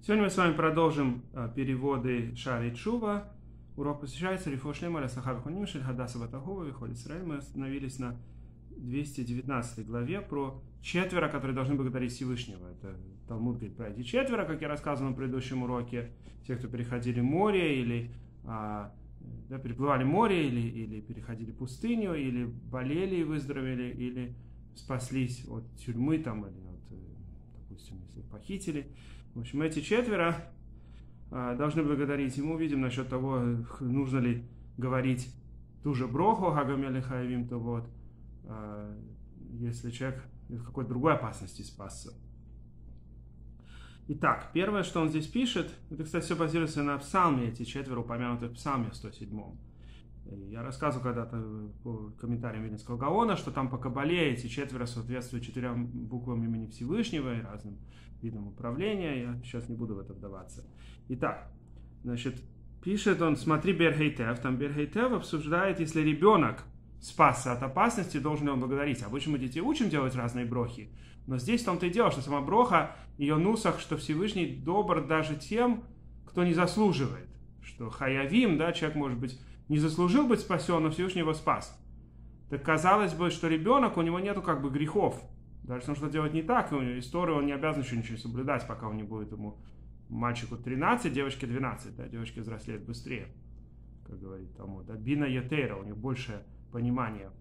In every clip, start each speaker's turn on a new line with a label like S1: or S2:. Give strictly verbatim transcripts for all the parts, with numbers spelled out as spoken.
S1: Сегодня мы с вами продолжим а, переводы Шааре Тшува. Урок посвящается Рифуа Шлема ля Сахар Хуним Шель Хадаса бат Ахува Вихоль Исраэль. Мы остановились на двести девятнадцатой главе про четверо, которые должны благодарить Всевышнего. Это Талмуд говорит про эти четверо, как я рассказывал на предыдущем уроке. Те, кто переходили море или а, да, переплывали море, или, или переходили пустыню, или болели и выздоровели, или спаслись от тюрьмы, там, или от, допустим, если их похитили. В общем, эти четверо а, должны благодарить. И мы увидим насчет того, нужно ли говорить ту же броху Хагамеле Хаявим, то вот, а, если человек в какой-то другой опасности спасся. Итак, первое, что он здесь пишет, это, кстати, все базируется на псалме, эти четверо упомянуты в псалме сто седьмом. Я рассказывал когда-то по комментариям Виленского Гаона, что там по Кабале эти четверо соответствуют четырем буквам имени Всевышнего и разным видам управления. Я сейчас не буду в это вдаваться. Итак, значит, пишет он, смотри Берхейтев, там Берхейтев обсуждает, если ребенок спасся от опасности, должен ли он благодарить. Обычно мы детей учим делать разные брохи, но здесь в том-то и дело, что сама броха, ее нусах, что Всевышний добр даже тем, кто не заслуживает. Что хаявим, да, человек, может быть, не заслужил быть спасен, но Всевышний его спас. Так казалось бы, что ребенок, у него нету как бы грехов. Даже если он что-то делает не так, у него историю, он не обязан еще ничего соблюдать, пока он не будет ему мальчику тринадцать, девочке двенадцать, да, девочки взрослеют быстрее, как говорит Талмуд, да, бина ятейра, у них большее понимание.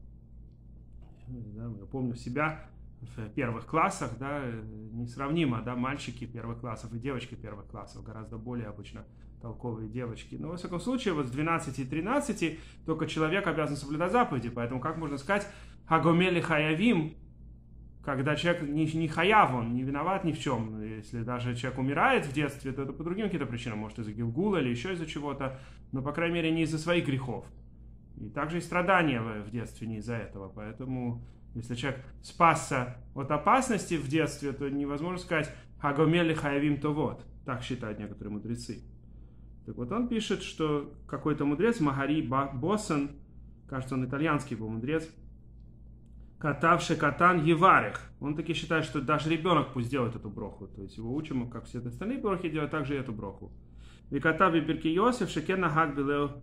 S1: Да, я помню себя в первых классах, да, несравнимо, да, мальчики первых классов и девочки первых классов, гораздо более обычно толковые девочки. Но, во всяком случае, вот с двенадцати и тринадцати только человек обязан соблюдать заповеди, поэтому как можно сказать «Хагомели хаявим», когда человек не, не хаяв, он не виноват ни в чем. Если даже человек умирает в детстве, то это по другим каким-то причинам, может из-за гилгула или еще из-за чего-то, но, по крайней мере, не из-за своих грехов. И также и страдания в детстве не из-за этого, поэтому если человек спасся от опасности в детстве, то невозможно сказать «Хагомели хаявим то вот». Так считают некоторые мудрецы. Так вот он пишет, что какой-то мудрец, Магари Боссан, кажется, он итальянский был мудрец, катавший катан еварех. Он таки считает, что даже ребенок пусть делает эту броху. То есть его учим, как все остальные брохи делают, также и эту броху. Викатави Бирки Йосиф, Шекен Нагаг Нагагу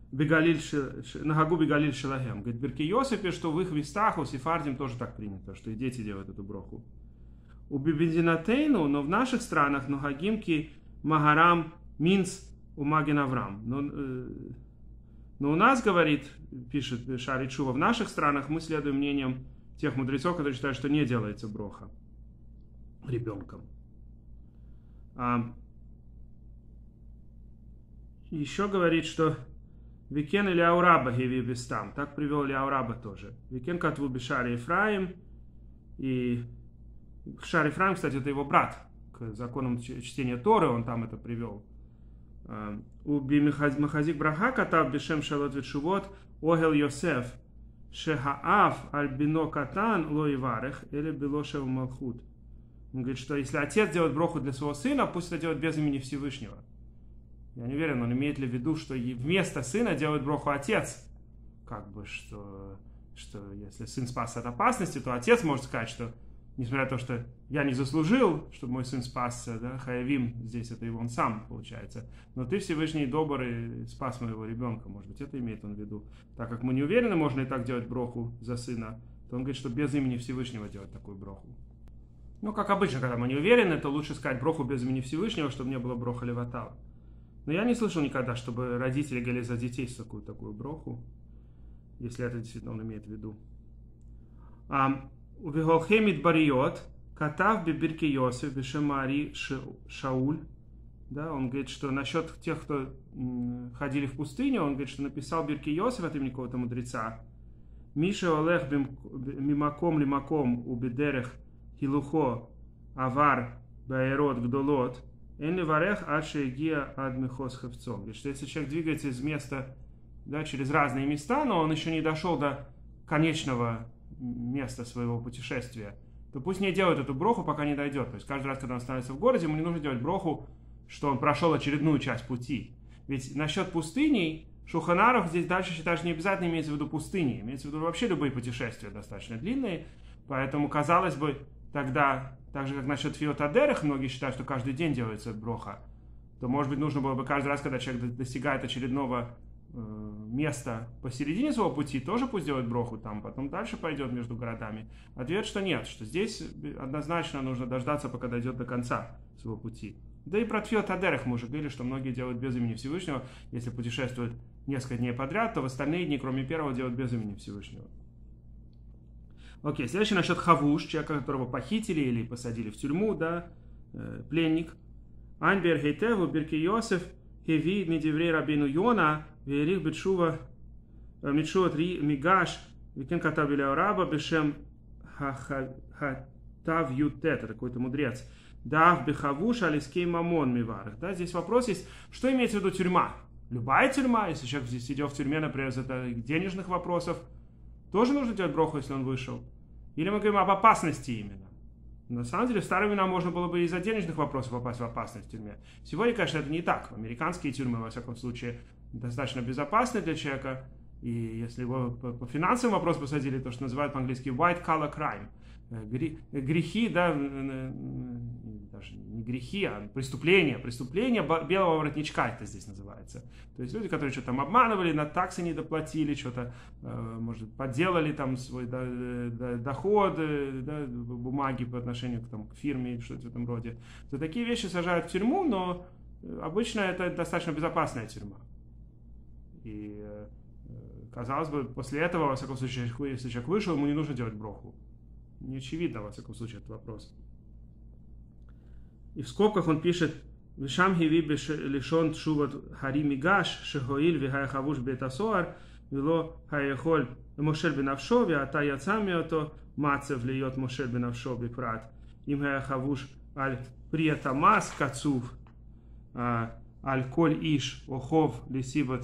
S1: Бегалиль Шелахем. Говорит, Бирки Йосифе, что в их местах, у сефардим тоже так принято, что и дети делают эту броху. У Бибендинатейну, но в наших странах, Ногагимки Магарам Минц у Маген Авраам. Но, э, но у нас, говорит, пишет Шааре Тшува, в наших странах мы следуем мнениям тех мудрецов, которые считают, что не делается броха ребенком. А, еще говорит, что Викен или Аураба геви бестам. Так привел ли Аураба тоже. Викен катву бешаре Ефраим. И Шааре Ефраим, кстати, это его брат. К законам чтения Торы он там это привел. У Махазик Браха катав бешем шалот ветшувот огел Йосеф шехаав альбино катан ло иварех или белошев малхут. Он говорит, что если отец делает броху для своего сына, пусть это делает без имени Всевышнего. Я не уверен, он имеет ли в виду, что вместо сына делает броху отец. Как бы, что, что если сын спасся от опасности, то отец может сказать, что несмотря на то, что я не заслужил, чтобы мой сын спасся, да, хаявим, здесь это его он сам, получается. Но ты, Всевышний, добр и спас моего ребенка. Может быть, это имеет он в виду. Так как мы не уверены, можно и так делать броху за сына, то он говорит, что без имени Всевышнего делать такую броху. Ну, как обычно, когда мы не уверены, то лучше сказать броху без имени Всевышнего, чтобы не было броха леватала. Но я не слышал никогда, чтобы родители говорили за детей такую, такую броху, если это действительно он имеет в виду. А, У Виголхемит Бариот, катав бибирки Йосиф, бешемари Шауль. Да, он говорит, что насчет тех, кто м, ходили в пустыню, он говорит, что написал Бирки Йосиф от имени какого-то мудреца. Миша Олех мимаком лимаком убедерех хилухо авар баэрот гдолот энли варех ашегия адмихос хевцом. Говорит, что если человек двигается из места, да, через разные места, но он еще не дошел до конечного место своего путешествия, то пусть не делает эту броху, пока не дойдет. То есть каждый раз, когда он становится в городе, ему не нужно делать броху, что он прошел очередную часть пути. Ведь насчет пустыней, Шулхан Арух здесь дальше считает, что не обязательно имеется в виду пустыни, имеется в виду вообще любые путешествия достаточно длинные, поэтому, казалось бы, тогда, так же как насчет Тфилот Адерех, многие считают, что каждый день делается броха, то, может быть, нужно было бы каждый раз, когда человек достигает очередного э, места посередине своего пути, тоже пусть делает броху там, потом дальше пойдет между городами. Ответ, что нет, что здесь однозначно нужно дождаться, пока дойдет до конца своего пути. Да и про Тфилот Адерех мы уже говорили, что многие делают без имени Всевышнего. Если путешествуют несколько дней подряд, то в остальные дни, кроме первого, делают без имени Всевышнего. Окей, следующий насчет Хавуш, человека, которого похитили или посадили в тюрьму, да, э, пленник. Анбер Хейтеву Бирки Йосеф Хеви Медиврей Рабину Йона Верих Бетшува Митшуат Ри Мигаш Викен Катабиля Раба Бешем Хатав Ютет, это какой-то мудрец. Дав Бехавуш Алискей Мамон Миварах. Да, здесь вопрос есть, что имеется в виду тюрьма? Любая тюрьма, если человек здесь сидел в тюрьме, например, из-за денежных вопросов, тоже нужно делать броху, если он вышел? Или мы говорим об опасности именно? На самом деле, в старые времена можно было бы из-за денежных вопросов попасть в опасность в тюрьме. Сегодня, конечно, это не так. Американские тюрьмы, во всяком случае, достаточно безопасны для человека. И если его по, по финансовым вопросам посадили, то, что называют по-английски white collar crime. Грехи, да, даже не грехи, а преступления. Преступления белого воротничка это здесь называется. То есть люди, которые что-то там обманывали, на таксы не доплатили, что-то, может, подделали там свой доход, да, бумаги по отношению к, там, к фирме или что-то в этом роде. То такие вещи сажают в тюрьму, но обычно это достаточно безопасная тюрьма. И казалось бы, после этого, во всяком случае, если человек вышел, ему не нужно делать броху. Не очевидно, во всяком случае, этот вопрос. И в скобках он пишет: «Вишам хиви лишон тшуват хари мигаш, шехоиль вихай хавуш бетасоар, вило хаехоль мошель бенавшо, виата яцамиото, мацев льет мошель бенавшо бипрат, им хай хавуш аль приятамас кацув, аль коль иш охов лисибат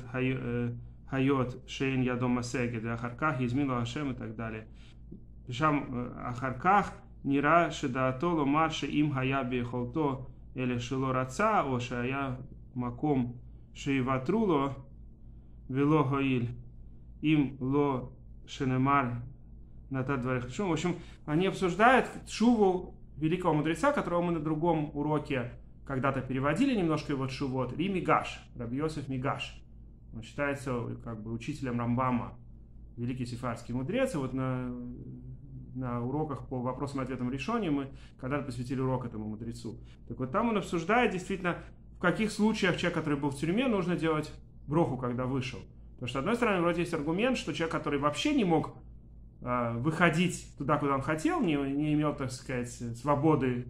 S1: хайот шейн ядом масегед, ахарках измило Ашем» и так далее. Пишам Ахарках Нира Шедаатоло Марше им Хаяби Холто или Шилораца, о Шая Маком Шейватруло Вело Хоиль им Ло Шенемар Натад Дварих. В общем, они обсуждают тшуву великого мудреца, которого мы на другом уроке когда-то переводили немножко его тшувот. Ри Мигаш, Раби Йосеф Мигаш. Он считается как бы учителем Рамбама, великий сефардский мудрец. И вот на на уроках по вопросам и ответам решения мы когда-то посвятили урок этому мудрецу. Так вот там он обсуждает действительно, в каких случаях человек, который был в тюрьме, нужно делать броху, когда вышел. Потому что, с одной стороны, вроде есть аргумент, что человек, который вообще не мог э, выходить туда, куда он хотел, не, не имел, так сказать, свободы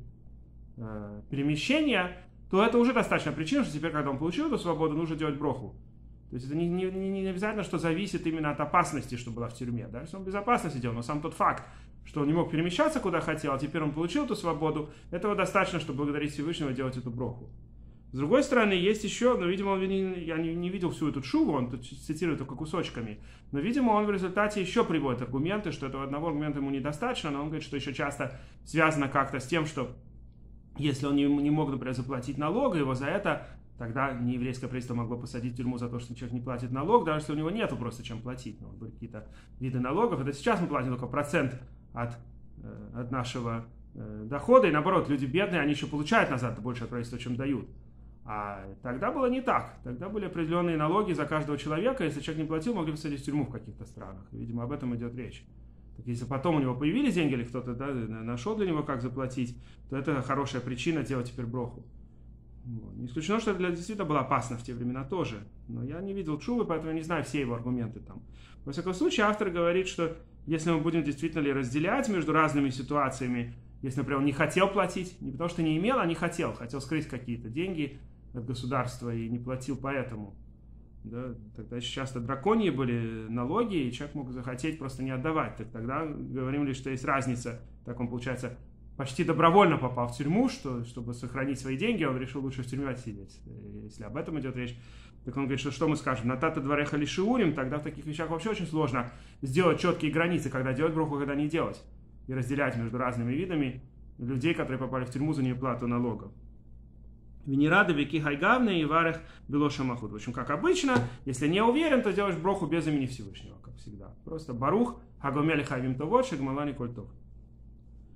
S1: э, перемещения, то это уже достаточно причина, что теперь, когда он получил эту свободу, нужно делать броху. То есть это не, не, не обязательно, что зависит именно от опасности, что была в тюрьме. Да? Если он в безопасности делал, но сам тот факт, что он не мог перемещаться куда хотел, а теперь он получил эту свободу, этого достаточно, чтобы благодарить Всевышнего делать эту броху. С другой стороны, есть еще, но, видимо, он, я не, не видел всю эту шуву, он тут цитирует только кусочками, но, видимо, он в результате еще приводит аргументы, что этого одного аргумента ему недостаточно, но он говорит, что еще часто связано как-то с тем, что если он не, не мог, например, заплатить налог, его за это тогда нееврейское правительство могло посадить в тюрьму за то, что человек не платит налог, даже если у него нету просто чем платить. Ну, были какие-то виды налогов. Это сейчас мы платим только процент от, от нашего э, дохода. И наоборот, люди бедные, они еще получают назад больше от правительства, чем дают. А тогда было не так. Тогда были определенные налоги за каждого человека. Если человек не платил, могли посадить в тюрьму в каких-то странах. И, видимо, об этом идет речь. Так если потом у него появились деньги, или кто-то, да, нашел для него, как заплатить, то это хорошая причина делать теперь броху. Вот. Не исключено, что это для действительно было опасно в те времена тоже. Но я не видел тшувы, поэтому я не знаю все его аргументы там. Во всяком случае, автор говорит, что если мы будем действительно ли разделять между разными ситуациями, если, например, он не хотел платить, не потому что не имел, а не хотел, хотел скрыть какие-то деньги от государства и не платил поэтому. Да, тогда еще часто драконьи были налоги, и человек мог захотеть просто не отдавать. Так тогда говорим лишь, что есть разница. Так он, получается, почти добровольно попал в тюрьму, что, чтобы сохранить свои деньги, он решил лучше в тюрьме отсидеть. Если об этом идет речь, так он говорит, что что мы скажем? На тата двореха лишиурим, тогда в таких вещах вообще очень сложно сделать четкие границы, когда делать броху, когда не делать. И разделять между разными видами людей, которые попали в тюрьму за неуплату налогов. Венерады, веки хайгавны и варех бело шамахуд. В общем, как обычно, если не уверен, то делаешь броху без имени Всевышнего, как всегда. Просто барух, хагомели хайвим товот, шегмалани кольтов.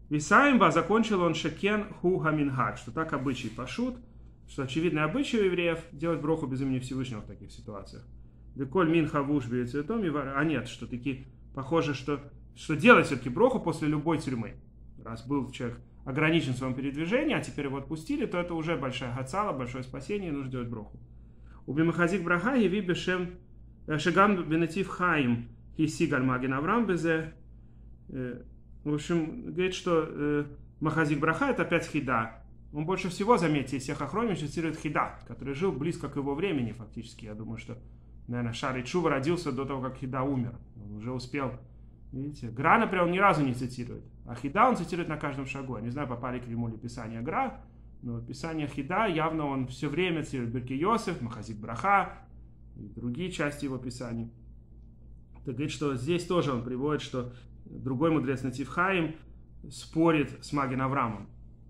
S1: Висаимба закончил он шекен ху хаминхак, что так обычай пашут, что очевидный обычай у евреев делать броху без имени Всевышнего в таких ситуациях. Деколь минха вуш бьецветом, а нет, что таки похоже, что, что делать все-таки броху после любой тюрьмы. Раз был человек ограничен в своем передвижении, а теперь его отпустили, то это уже большая хацала, большое спасение, и нужно делать броху. Убимахазик браха еви бешем шагам бенатив хаим хисигаль маген аврам безе. В общем, говорит, что э, Махазик Браха это опять хида. Он больше всего, заметьте, из всех охроним цитирует хида, который жил близко к его времени фактически. Я думаю, что, наверное, Шар Чува родился до того, как хида умер. Он уже успел. Видите, Гра, например, он ни разу не цитирует. А хида он цитирует на каждом шагу. Я не знаю, попали к нему ли писания Гра, но писание хида явно он все время цитирует Биркей Йосеф, Махазик Браха и другие части его писаний. Так говорит, что здесь тоже он приводит, что другой мудрец Натив Хаим спорит с Маген Авраамом.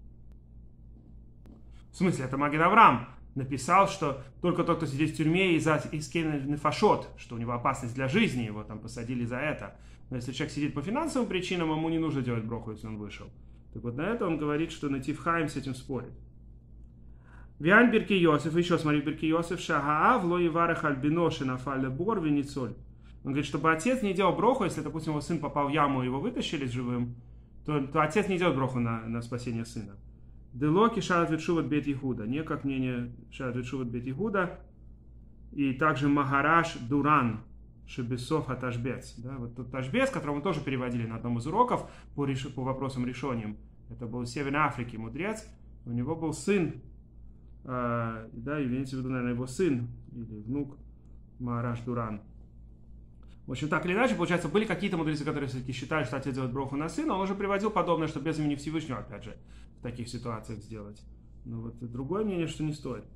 S1: В смысле, это Маген Авраам написал, что только тот, кто сидит в тюрьме из-за нефашот, что у него опасность для жизни, его там посадили за это. Но если человек сидит по финансовым причинам, ему не нужно делать броху, если он вышел. Так вот на это он говорит, что Натив Хаим с этим спорит. Виан Биркей Йосеф, еще смотри, Биркей Йосеф, Шагаав, Ло Иварах Альбиноши Нафале Бор, Веницоль. Он говорит, чтобы отец не делал броху, если, допустим, его сын попал в яму и его вытащили живым, то, то отец не делает броху на, на спасение сына. Делоки шарат ветшуват бет Ихуда, не как мнение шарат ветшуват бет Ихуда, и также Магараш Дуран Шебесов Аташбец. Да, вот тот Ташбец, которого мы тоже переводили на одном из уроков по, реш... по вопросам решениям, это был в Северной Африке мудрец, у него был сын, э, да, имеется в виду, наверное, его сын или внук Магараш Дуран. В общем, так или иначе, получается, были какие-то мудрецы, которые все-таки считали, что отец делает броху на сына. Он уже приводил подобное, что без имени Всевышнего, опять же, в таких ситуациях сделать. Но вот другое мнение, что не стоит.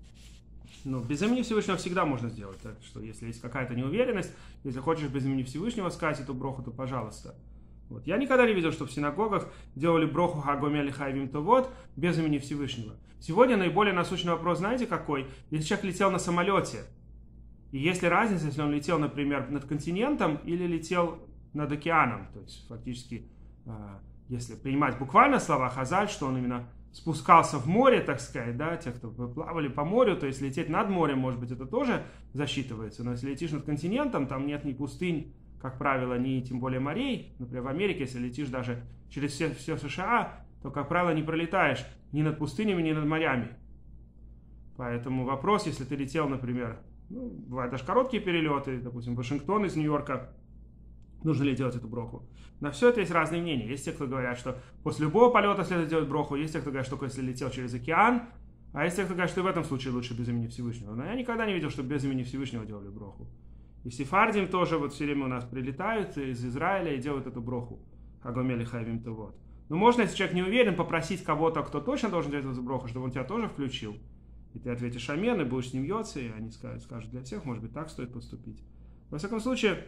S1: Но без имени Всевышнего всегда можно сделать. Так что если есть какая-то неуверенность, если хочешь без имени Всевышнего сказать эту броху, то пожалуйста. Вот. Я никогда не видел, что в синагогах делали броху хагомели хайвим товот без имени Всевышнего. Сегодня наиболее насущный вопрос, знаете какой? Если человек летел на самолете, и есть ли разница, если он летел, например, над континентом или летел над океаном? То есть, фактически, если принимать буквально слова Хазаль, что он именно спускался в море, так сказать, да, те, кто плавали по морю, то есть лететь над морем, может быть, это тоже засчитывается. Но если летишь над континентом, там нет ни пустынь, как правило, ни тем более морей. Например, в Америке, если летишь даже через все, все США, то, как правило, не пролетаешь ни над пустынями, ни над морями. Поэтому вопрос, если ты летел, например, ну, бывают даже короткие перелеты, допустим, Вашингтон из Нью-Йорка, нужно ли делать эту броху. На все это есть разные мнения. Есть те, кто говорят, что после любого полета следует делать броху, есть те, кто говорят, что только если летел через океан, а есть те, кто говорят, что и в этом случае лучше без имени Всевышнего. Но я никогда не видел, что без имени Всевышнего делали броху. И сефардим тоже вот все время у нас прилетают из Израиля и делают эту броху. Хагомели хайвим товот. Но можно, если человек не уверен, попросить кого-то, кто точно должен делать эту броху, чтобы он тебя тоже включил. И ты ответишь амен, и будешь с ним йоться, и они скажут, скажут для всех, может быть, так стоит поступить. Во всяком случае,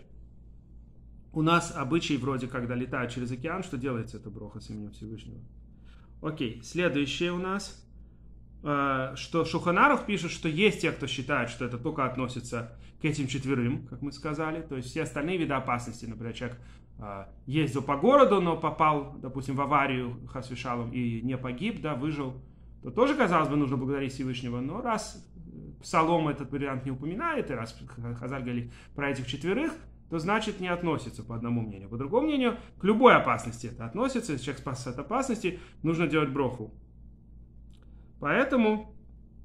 S1: у нас обычай вроде, когда летают через океан, что делается эта броха с именем Всевышнего. Окей, следующее у нас, что Шулхан Арух пишет, что есть те, кто считает, что это только относится к этим четверым, как мы сказали, то есть все остальные виды опасности, например, человек ездил по городу, но попал, допустим, в аварию хас вешалом и не погиб, да, выжил, то тоже, казалось бы, нужно благодарить Всевышнего. Но раз Псалом этот вариант не упоминает, и раз Хазаль говорили про этих четверых, то значит не относится по одному мнению. По другому мнению, к любой опасности это относится. Если человек спасся от опасности, нужно делать броху. Поэтому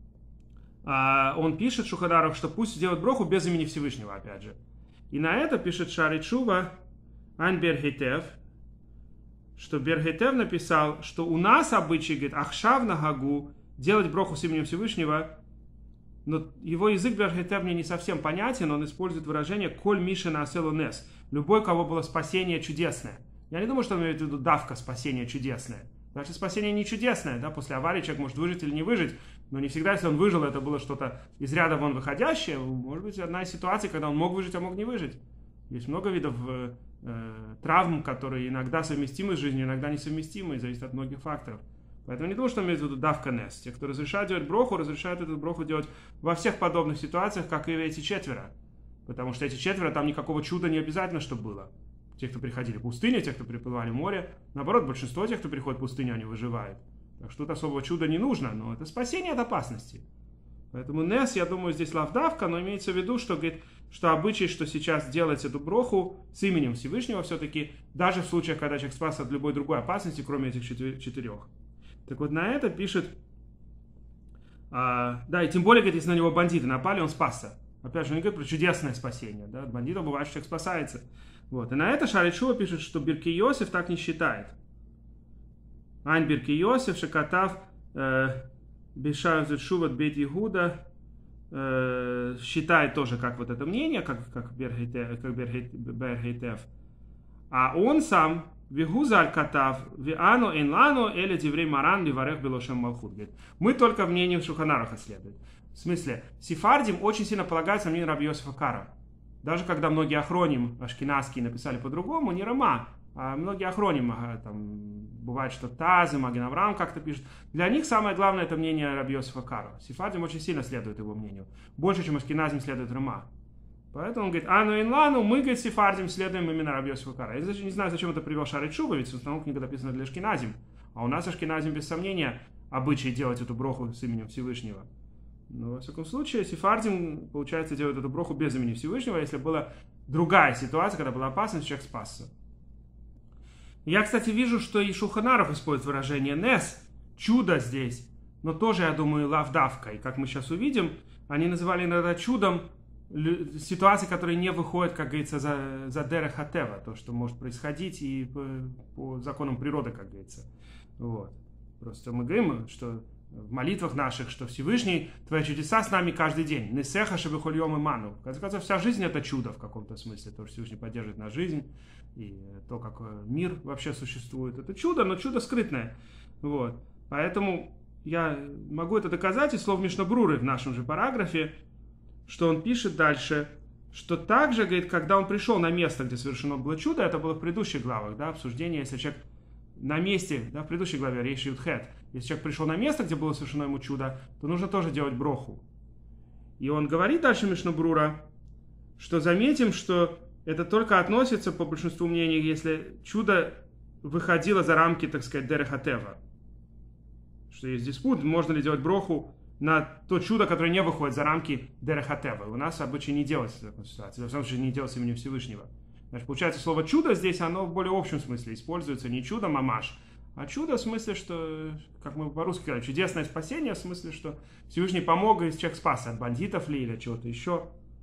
S1: а, он пишет Шулхан Арух, что пусть делают броху без имени Всевышнего, опять же. И на это пишет Шар Чува Ан Берхитев, что Берхитев написал, что у нас обычай, говорит, ахшав на гагу, делать броху с именем Всевышнего, но его язык Берхитев мне не совсем понятен, он использует выражение «коль миша на аселу нес», любой, у кого было спасение чудесное. Я не думаю, что он имеет в виду давка спасение чудесное. Даже спасение не чудесное, да, после аварии человек может выжить или не выжить, но не всегда, если он выжил, это было что-то из ряда вон выходящее, может быть, одна из ситуаций, когда он мог выжить, а мог не выжить. Есть много видов э, травм, которые иногда совместимы с жизнью, иногда несовместимы, и зависит от многих факторов. Поэтому не думаю, что имеется в виду давка нес. Те, кто разрешают делать броху, разрешают эту броху делать во всех подобных ситуациях, как и эти четверо. Потому что эти четверо, там никакого чуда не обязательно, чтобы было. тех, кто приходили в пустыню, тех, кто приплывали в море. Наоборот, большинство тех, кто приходит в пустыню, они выживают. Так что тут особого чуда не нужно, но это спасение от опасности. Поэтому нес, я думаю, здесь лавдавка, но имеется в виду, что, говорит, что обычай, что сейчас делать эту броху с именем Всевышнего все-таки, даже в случаях, когда человек спас от любой другой опасности, кроме этих четырех. Так вот, на это пишет, а, да, и тем более, говорит, если на него бандиты напали, он спасся. Опять же, он говорит про чудесное спасение, да, от бандитов бывает, что человек спасается. Вот, и на это Шарей Тшува пишет, что Биркей Йосеф так не считает. Айн Биркей Йосеф, Шекатав, Бешар Зетшуват Бейт Игуда, считает тоже как вот это мнение, как, как Бергейтев. А он сам, Вигузаль Катав, Виану Эйнлану, Эля Диврей Маран, Ливарех Белошем Малхут. Мы только в мнении Шулхан Аруха следуем. В смысле, сефардим очень сильно полагается на мнение Раби Йосефа Кара. Даже когда многие ахроним ашкеназские написали по-другому, не Рама, а многие ахроним, там, бывает, что Таз и Маген Авраам как-то пишут. Для них самое главное это мнение Раби Йосефа Кара. Сефардим очень сильно следует его мнению. Больше, чем ашкеназим следует Рама. Поэтому он говорит, ану инлану, мы, говорит, сефардим следуем именно Раби Йосефа Кара. Я не знаю, зачем это привел Шарей Тшува, ведь в основном книга написана для ашкеназим. А у нас ашкеназим, без сомнения, обычай делать эту броху с именем Всевышнего. Но, во всяком случае, сефардим, получается, делают эту броху без имени Всевышнего, если была другая ситуация, когда была опасность, человек спасся. Я, кстати, вижу, что и Шулхан Арух использует выражение «нес», чудо здесь, но тоже, я думаю, лавдавка. И как мы сейчас увидим, они называли иногда чудом ситуации, которые не выходят, как говорится, за, за дерех хатева, то, что может происходить и по, по законам природы, как говорится. Вот. Просто мы говорим, что в молитвах наших, что Всевышний, твои чудеса с нами каждый день. Несеха шебехольем и ману. В конце концов, вся жизнь это чудо в каком-то смысле. То, что Всевышний поддерживает нашу жизнь, и то, как мир вообще существует. Это чудо, но чудо скрытное. Вот. Поэтому я могу это доказать из слов Мишна Бруры в нашем же параграфе, что он пишет дальше, что также, говорит, когда он пришел на место, где совершено было чудо, это было в предыдущих главах, да, обсуждение, если человек на месте, да, в предыдущей главе, Рейш Юд Хет, если человек пришел на место, где было совершено ему чудо, то нужно тоже делать броху. И он говорит дальше, Мишна Брура, что заметим, что это только относится, по большинству мнений, если чудо выходило за рамки, так сказать, дерех хатева. Что есть диспут, можно ли делать броху на то чудо, которое не выходит за рамки дерех хатева. У нас обычно не делается в такой ситуации, в самом случае не делается именем Всевышнего. Значит, получается, слово чудо здесь, оно в более общем смысле используется, не чудо мамаш, а чудо в смысле, что, как мы по-русски говорим, чудесное спасение, в смысле, что Всевышний помог, и человек спасся от бандитов ли или чего-то еще.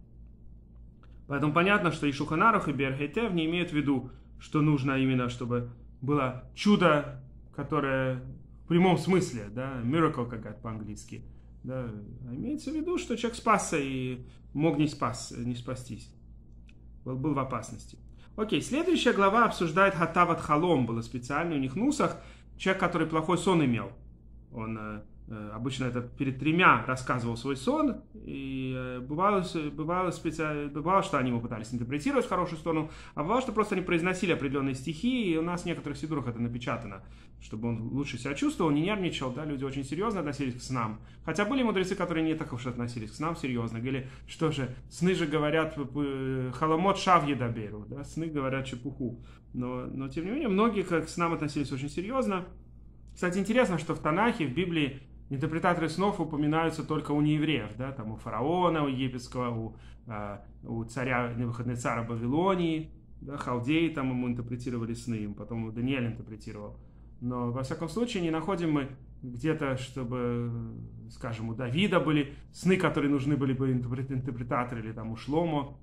S1: Поэтому понятно, что и Шулхан Арух, и Бергейтев не имеют в виду, что нужно именно, чтобы было чудо, которое в прямом смысле, да, miracle какая-то по-английски, да, а имеется в виду, что человек спасся и мог не, спас, не спастись, был, был в опасности. Окей, следующая глава обсуждает хатават халом, было специально у них нусах, человек, который плохой сон имел, он э, обычно это перед тремя рассказывал свой сон, и э, бывало, бывало, специ... бывало, что они его пытались интерпретировать в хорошую сторону, а бывало, что просто они произносили определенные стихи, и у нас в некоторых сидурах это напечатано, чтобы он лучше себя чувствовал, не нервничал, да, люди очень серьезно относились к снам. Хотя были мудрецы, которые не так уж относились к снам серьезно, говорили, что же, сны же говорят халамот шав едаберу, да, сны говорят чепуху. Но, но тем не менее, многие к снам относились очень серьезно. Кстати, интересно, что в Танахе, в Библии, интерпретаторы снов упоминаются только у неевреев, да, там у фараона, у египетского, у, у царя Навуходоносора Вавилонии, да, халдеи там ему интерпретировали сны, им потом Даниэль интерпретировал. Но, во всяком случае, не находим мы где-то, чтобы, скажем, у Давида были сны, которые нужны были бы интерпретаторы, или там у Шломо.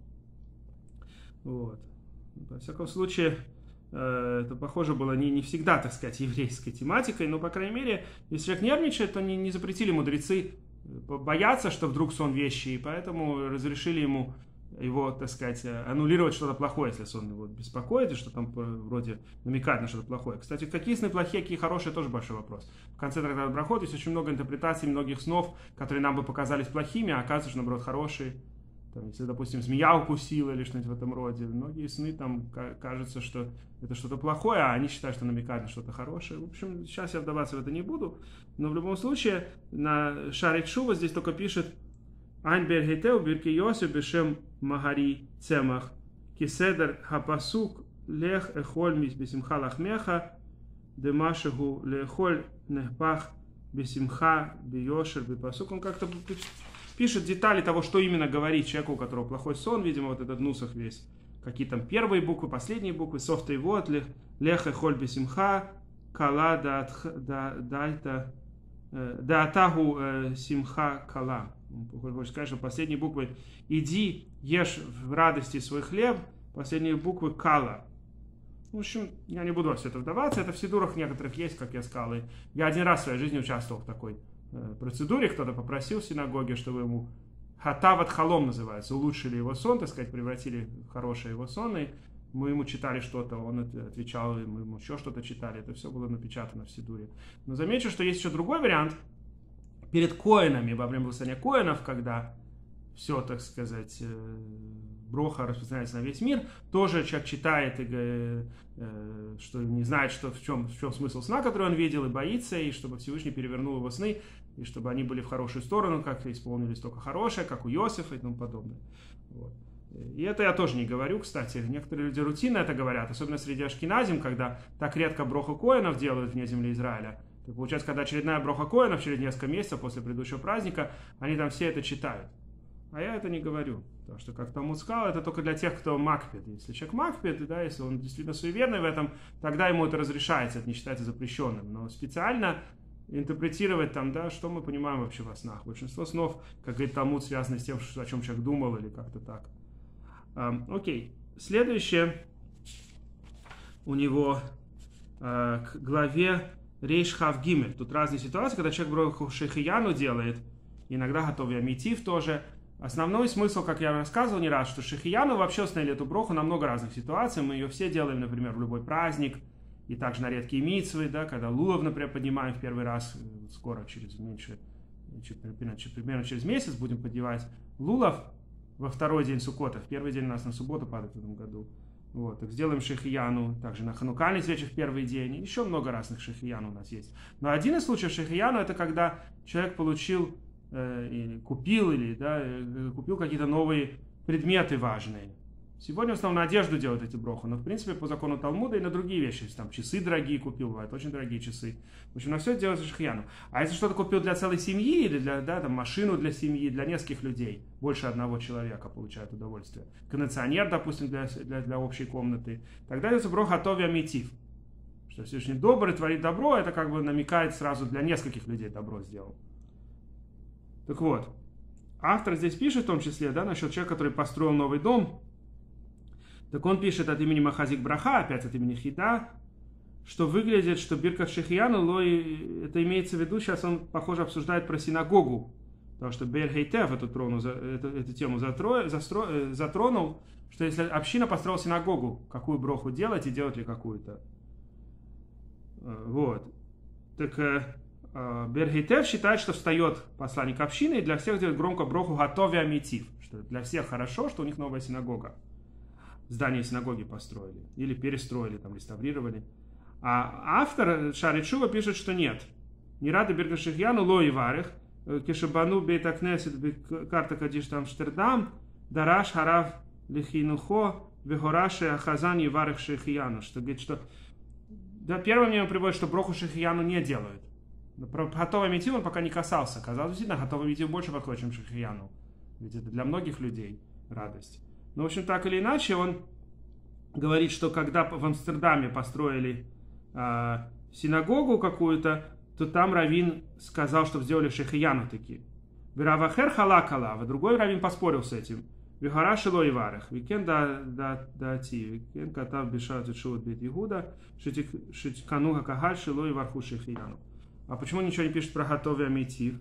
S1: Вот. Во всяком случае, это, похоже, было не, не всегда, так сказать, еврейской тематикой, но, по крайней мере, если человек нервничает, то не, не запретили мудрецы бояться, что вдруг сон вещи, и поэтому разрешили ему его, так сказать, аннулировать что-то плохое, если сон его беспокоит, и что там вроде намекает на что-то плохое. Кстати, какие сны плохие, какие хорошие, тоже большой вопрос. В конце трактата Брахот есть очень много интерпретаций многих снов, которые нам бы показались плохими, а оказывается, что, наоборот, хорошие. Там, если, допустим, змея укусила или что-нибудь в этом роде, многие сны там кажется, что это что-то плохое, а они считают, что намекают на что-то хорошее. В общем, сейчас я вдаваться в это не буду, но в любом случае на Шарей Тшува здесь только пишет Айн Бергейтев Биркей Йосеф Бешем Магари Цемах Киседер Хапасук лех эхоль бисимха лахмеха, демашигу лехоль нехпах бисимха биошер бипасук. Он как-то пишет детали того, что именно говорить человеку, у которого плохой сон. Видимо, вот этот нусах весь. Какие там первые буквы, последние буквы, софта и вот, лех эхоль бисимха, кала дальта, даатагу симха кала. Хочешь сказать, что последние буквы иди, ешь в радости свой хлеб, последние буквы кала. В общем, я не буду во все это вдаваться, это в сидурах некоторых есть, как я сказал. И я один раз в своей жизни участвовал в такой э, процедуре, кто-то попросил в синагоге, чтобы ему хатават халом называется, улучшили его сон, так сказать, превратили в хорошие его сонные. Мы ему читали что-то, он отвечал, мы ему еще что-то читали, это все было напечатано в сидуре. Но замечу, что есть еще другой вариант. Перед коэнами, во время благословения коэнов, когда все, так сказать, броха распространяется на весь мир, тоже человек читает, и, что не знает, что, в, чем, в чем смысл сна, который он видел, и боится, и чтобы Всевышний перевернул его сны, и чтобы они были в хорошую сторону, как исполнились только хорошее, как у Иосифа и тому подобное. Вот. И это я тоже не говорю, кстати. Некоторые люди рутинно это говорят, особенно среди ашкеназим, когда так редко броху коэнов делают вне земли Израиля. Так получается, когда очередная броха коэнов через несколько месяцев после предыдущего праздника, они там все это читают. А я это не говорю. Потому что, как Талмуд сказал, это только для тех, кто макпид. Если человек макпид, да, если он действительно суеверный в этом, тогда ему это разрешается, это не считается запрещенным. Но специально интерпретировать там, да, что мы понимаем вообще во снах. Большинство снов, как говорит Талмуд, связаны с тем, о чем человек думал или как-то так. Um, окей. Следующее у него uh, к главе Рейш Хав Гимель. Тут разные ситуации, когда человек броху шехияну делает, иногда готовый амитив тоже. Основной смысл, как я рассказывал не раз, что шехияну вообще установили эту броху на много разных ситуаций. Мы ее все делаем, например, в любой праздник, и также на редкие мицвы, да, когда лулов, например, поднимаем в первый раз, скоро, через меньше, примерно через месяц будем поднимать лулов во второй день Суккота. В первый день у нас на субботу падает в этом году. Вот, так сделаем шехияну, также на ханукальный свечи в первый день. И еще много разных шехияну у нас есть. Но один из случаев шехияну — это когда человек получил, э, или купил, или да, э, купил какие-то новые предметы важные. Сегодня в основном на одежду делают эти броху, но в принципе по закону Талмуда и на другие вещи. Там часы дорогие купил, бывают очень дорогие часы. В общем, на все это делается шехияну. А если что-то купил для целой семьи, или для, да, там, машину для семьи, для нескольких людей, больше одного человека получает удовольствие. Кондиционер, допустим, для, для, для общей комнаты. Тогда делается броха атови амитив. Что Всевышний добрый, творит добро, это как бы намекает сразу для нескольких людей добро сделал. Так вот, автор здесь пишет в том числе, да, насчет человека, который построил новый дом. Так он пишет от имени Махазик Браха, опять от имени Хита, что выглядит, что Биркат Шехияну, Лой, это имеется в виду, сейчас он, похоже, обсуждает про синагогу, потому что Бер Хейтев эту, трону, эту, эту тему затро, застро, затронул, что если община построила синагогу, какую броху делать и делать ли какую-то. Вот. Так Бер Хейтев считает, что встает посланник общины и для всех делает громко броху Гатови Амитив, что для всех хорошо, что у них новая синагога. Здание синагоги построили, или перестроили, там, реставрировали. А автор Шари Тшува пишет, что нет. Не рады Биркат Шехияну ло и варих, кешабану бейтакнесет карта кадиш там Амстердам, дараш харав лихинухо, вегораши ахазан и варих Шехияну. Что говорит, что да, первое мнение приводит, что броху Шехияну не делают. Про готовый митив он пока не касался. Казалось, действительно, готовый митив больше подходит, чем Шехияну. Ведь это для многих людей радость. Но, в общем, так или иначе, он говорит, что когда в Амстердаме построили э, синагогу какую-то, то там раввин сказал, что сделали шехияну таки. Виравахер халакала, а другой раввин поспорил с этим. Вихара шило и варах. Викен да ти, викен катав бешат шут бет Игуда, шитикануга кагаль шило и варху шехияну. А почему ничего не пишет про готовый амитив?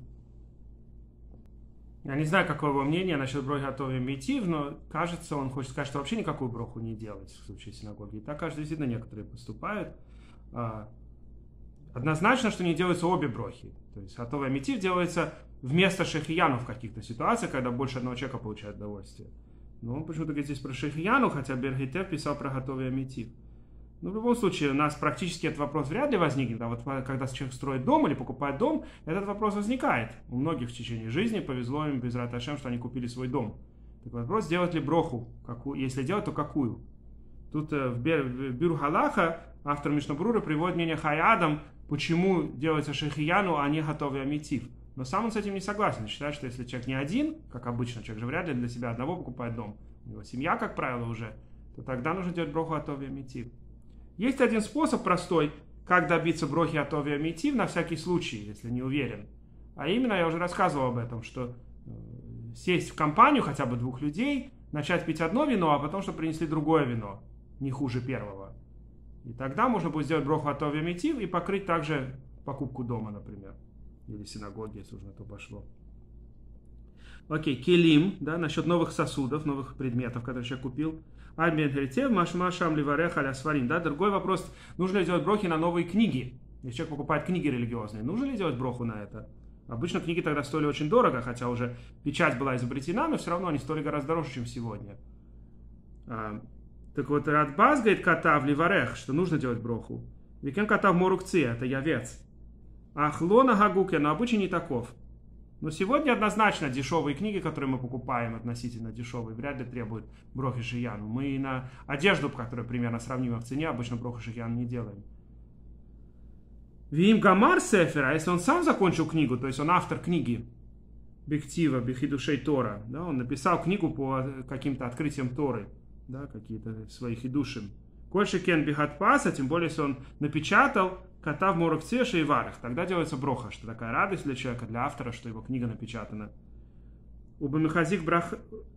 S1: Я не знаю, какое его мнение насчет брохи готовый митив, но кажется, он хочет сказать, что вообще никакую броху не делать в случае синагоги. И так, кажется, действительно некоторые поступают. Однозначно, что не делаются обе брохи. То есть готовый митив делается вместо шехияну в каких-то ситуациях, когда больше одного человека получает удовольствие. Но он почему-то говорит здесь про шехияну, хотя Бер Хейтев писал про готовый митив. Но в любом случае, у нас практически этот вопрос вряд ли возникнет. А вот когда человек строит дом или покупает дом, этот вопрос возникает. У многих в течение жизни повезло им без рат Ашем, что они купили свой дом. Так вопрос, сделать ли броху? Какую? Если делать, то какую? Тут в Биру Халаха автор Мишна Брура приводит мнение Хайадам, почему делается шейхияну, а не готовый амитив. Но сам он с этим не согласен. Считает, что если человек не один, как обычно, человек же вряд ли для себя одного покупает дом, у него семья, как правило, уже, то тогда нужно делать броху готовый амитив. Есть один способ простой, как добиться брохи готовый амитив на всякий случай, если не уверен. А именно, я уже рассказывал об этом, что сесть в компанию хотя бы двух людей, начать пить одно вино, а потом, чтобы принесли другое вино, не хуже первого. И тогда можно будет сделать броху готовый амитив и покрыть также покупку дома, например. Или синагоги, если уже на то пошло. Окей, келим, да, насчет новых сосудов, новых предметов, которые человек купил. Альбен Херитев, Машмашам Ливарех Аля Сварим. Да, другой вопрос, нужно ли делать брохи на новые книги? Если человек покупает книги религиозные, нужно ли делать броху на это? Обычно книги тогда стоили очень дорого, хотя уже печать была изобретена, но все равно они стоили гораздо дороже, чем сегодня. А, так вот, Радбаз говорит, катав Ливарех, что нужно делать броху. Викен катав Морукци, это явец. Ахлона Гагуке, но обычай не таков. Но сегодня однозначно дешевые книги, которые мы покупаем, относительно дешевые, вряд ли требуют брохи шияну. Мы и на одежду, которая примерно сравнима в цене, обычно брохи шияну не делаем. Вим Гамар Сефер, а если он сам закончил книгу, то есть он автор книги Бектива, Бехидушей Тора, да, он написал книгу по каким-то открытиям Торы, да, какие-то свои хидушим. Кольше кен бихатпаса, тем более, если он напечатал катав морокце шейварах, тогда делается броха, что такая радость для человека, для автора, что его книга напечатана. У Мехазик браха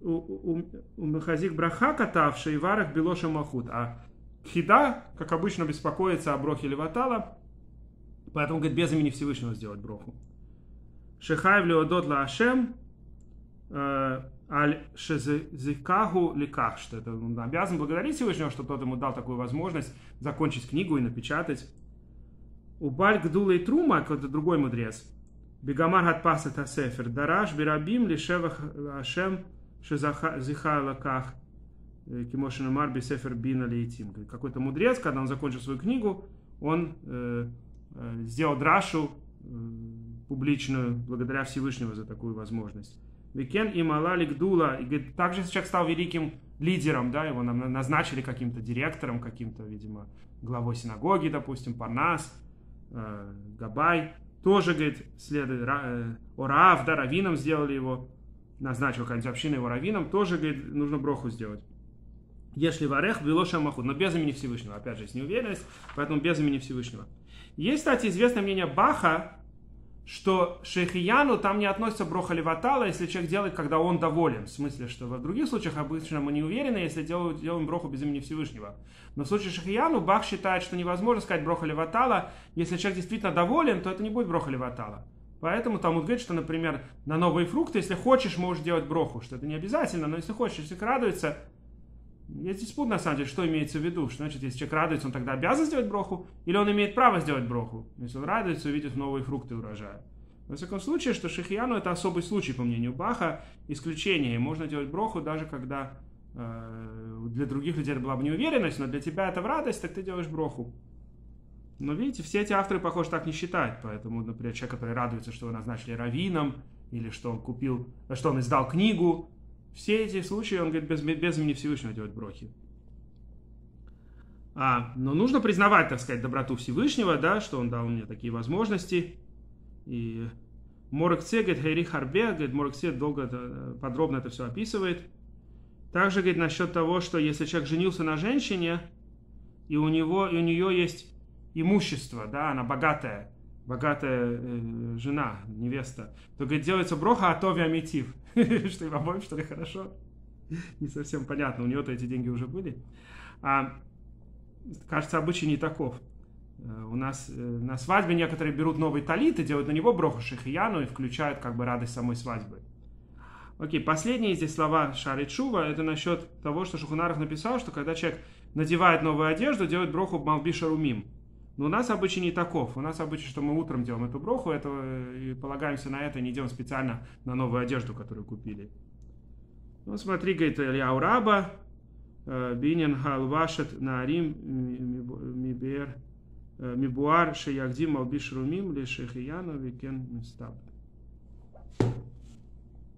S1: катав шейварах белоша махут, а хида, как обычно, беспокоится о брохе леватала, поэтому, говорит, без имени Всевышнего сделать броху. Шехайв леодот ла Ашем, аль шезикаху ликах, что это он обязан благодарить Всевышнего, что тот ему дал такую возможность закончить книгу и напечатать. У Баль Гдула и Трума, какой-то другой мудрец, Бегамар Хатпаса Тасефер, Дараш Бирабим Лишевах Ашем Шезиха Лаках, Кимошин Амар Бисефер Бина Лейтим. Какой-то мудрец, когда он закончил свою книгу, он э, э, сделал драшу э, публичную, благодаря Всевышнему за такую возможность. Викен и Малали Гдула, и говорит, также человек стал великим лидером, да, его нам назначили каким-то директором, каким-то, видимо, главой синагоги, допустим, Парнас, э, Габай, тоже, говорит, следует, э, Орав, да, раввином сделали его, назначил какая-нибудь община его раввином, тоже, говорит, нужно броху сделать. Если варех, белоша махуд, но без имени Всевышнего, опять же, есть неуверенность, поэтому без имени Всевышнего. Есть, кстати, известное мнение Баха, что шейхияну там не относится броха леватала, если человек делает, когда он доволен. В смысле, что в других случаях обычно мы не уверены, если делаем, делаем броху без имени Всевышнего. Но в случае шейхияну Бах считает, что невозможно сказать броха леватала. Если человек действительно доволен, то это не будет броха леватала. Поэтому Талмуд говорит, что, например, на новые фрукты, если хочешь, можешь делать броху. Что это не обязательно, но если хочешь, если человек радуется. Есть диспут, на самом деле, что имеется в виду. Что значит, если человек радуется, он тогда обязан сделать броху? Или он имеет право сделать броху? Если он радуется, увидит новые фрукты урожая. Во всяком случае, что шейхияну это особый случай, по мнению Баха, исключение. И можно делать броху, даже когда э, для других людей это была бы неуверенность, но для тебя это в радость, так ты делаешь броху. Но видите, все эти авторы, похоже, так не считают. Поэтому, например, человек, который радуется, что его назначили раввином, или что он купил, что он издал книгу, все эти случаи, он говорит, без, без имени Всевышнего делать брохи. А, но нужно признавать, так сказать, доброту Всевышнего, да, что он дал мне такие возможности. И Морокце, говорит, Хайри Харбе, говорит, Морокце долго, подробно это все описывает. Также, говорит, насчет того, что если человек женился на женщине, и у него, и у нее есть имущество, да, она богатая, богатая э, жена, невеста, то, говорит, делается броха атови амитив. Что им обоим, что ли, хорошо? Не совсем понятно, у него-то эти деньги уже были. А, кажется, обычай не таков. У нас на свадьбе некоторые берут новый талит и делают на него броху шейхияну и включают как бы радость самой свадьбы. Окей, последние здесь слова Шари Тшува, это насчет того, что Шулхан Арух написал, что когда человек надевает новую одежду, делает броху Малби Шарумим. Но у нас обычай не таков. У нас обычай, что мы утром делаем эту броху, это, и полагаемся на это, и не идем специально на новую одежду, которую купили. Ну, смотри, говорит, Ильяу Раба, Бинин Халвашет Наарим Мибер Мибуар Шеягдим Малбиш Румим Лешехияну Викен Мистаб.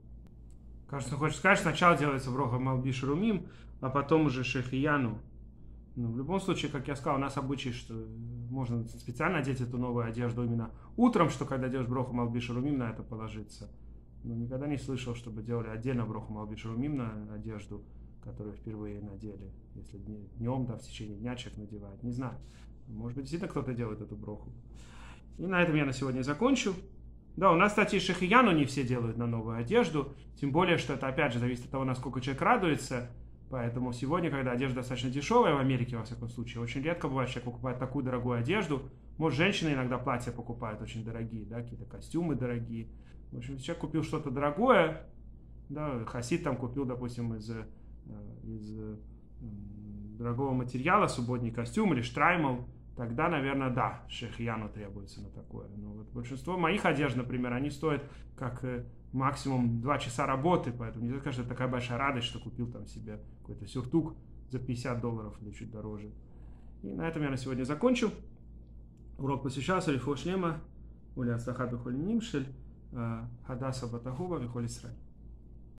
S1: Кажется, хочешь сказать, сначала делается броха Малбиш Румим, а потом уже Шехияну. Ну, в любом случае, как я сказал, у нас обычай, что можно специально одеть эту новую одежду именно утром, что когда делаешь броху Малби Шерумим, на это положиться. Но никогда не слышал, чтобы делали отдельно броху Малби Шерумим на одежду, которую впервые надели. Если днем, да, в течение дня человек надевает. Не знаю. Может быть, действительно кто-то делает эту броху. И на этом я на сегодня закончу. Да, у нас, кстати, шахияну не все делают на новую одежду. Тем более, что это, опять же, зависит от того, насколько человек радуется. Поэтому сегодня, когда одежда достаточно дешевая, в Америке, во всяком случае, очень редко бывает, что человек покупает такую дорогую одежду. Может, женщины иногда платья покупают очень дорогие, да, какие-то костюмы дорогие. В общем, человек купил что-то дорогое, да, хасид там купил, допустим, из, из дорогого материала субботний костюм или штраймл, тогда, наверное, да, шехияну требуется на такое. Но вот большинство моих одежд, например, они стоят как максимум два часа работы, поэтому не скажу, что это такая большая радость, что купил там себе какой-то сюртук за пятьдесят долларов или чуть дороже. И на этом я на сегодня закончу. Урок посвящался Рифу Шлема, Ули Ацлаха Бехоль Нимшель, Хадаса Батагуба Бехоль Исраэль.